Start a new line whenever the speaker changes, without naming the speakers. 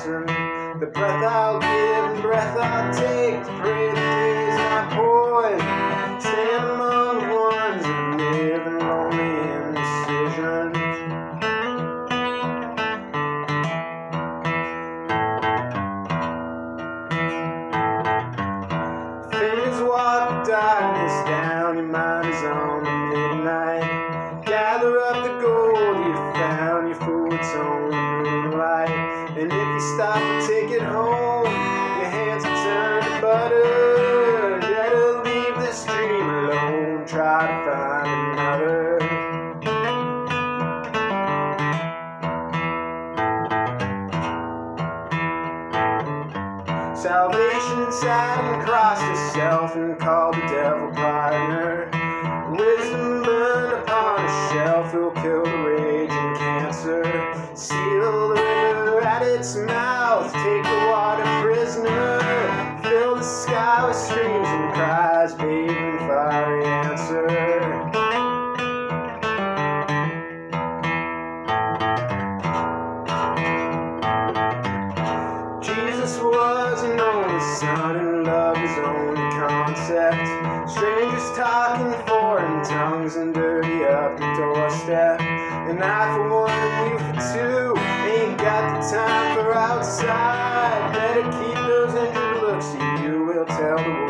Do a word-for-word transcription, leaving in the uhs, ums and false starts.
listen. The breath I'll give and breath I'll take to pray the days not void. Stand among the ones that live in lonely indecision. Fingers walk the darkness down, your mind is on the midnight. Gather up the gold you found, your foot's on the moonlight. And if you stop and take it home, your hands will turn to butter. Better leave this dream alone, try to find another. Salvation inside and cross yourself and call the devil partner. Wisdom burned upon a shelf will kill the raging cancer. Seal the river at its mouth, take the water prisoner. Fill the sky with screams and cries, bathe in fiery answer. Jesus was an only son and love his only concept. Strangers talking foreign tongues and dirty up the doorstep. And I for one and you for two ain't got the time for outside. Better keep those injured looks you will tell the world.